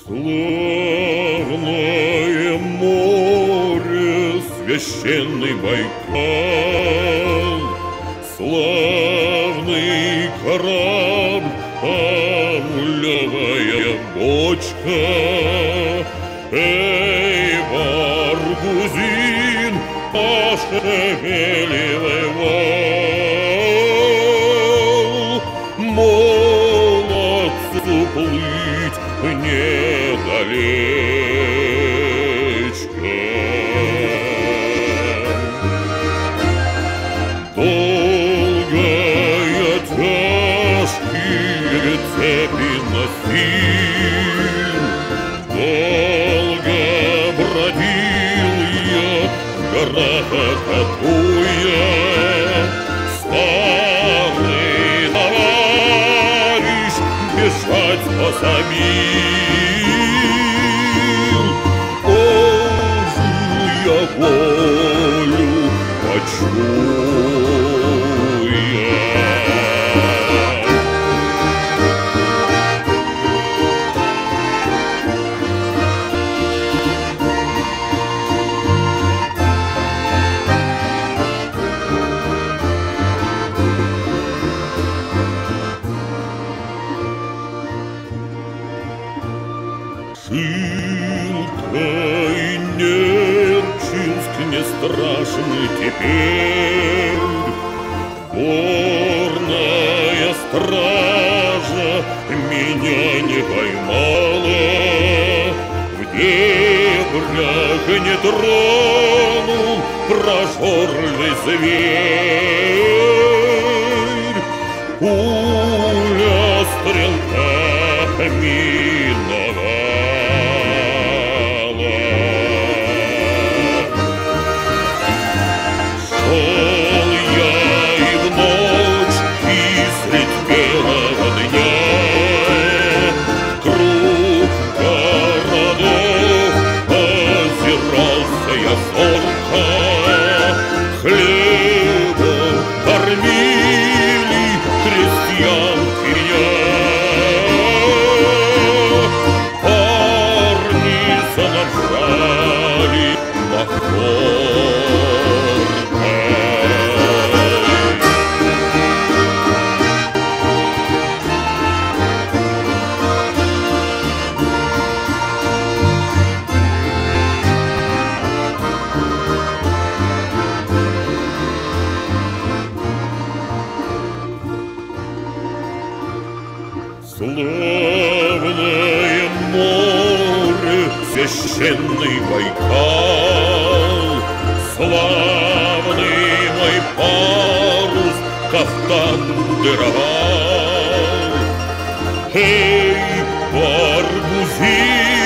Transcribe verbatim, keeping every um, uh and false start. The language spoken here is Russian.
Славное море, священный Байкал, славный корабль, амулевая бочка. Эй, Баргузин, пошевеливай вал, молодцу плыть недалечко. Долгая тяжкие цепи носил, долго бродил я в горах атакуя. Старый товарищ бежать пособил, Божию я волю почуя. Шилка и Нерчинск не страшны теперь, горная стража меня не поймала, в дебрях не тронул прожорливый зверь. Пуля стрелка миновала. Шел я и в ночь, и средь белого дня, круг городов озирался я зорко. Хлебом кормили крестьян меня, парни занажали махоркой. Славное море, священный Байкал, славный мой парус, кафтан дыровал. Эй, Баргузин,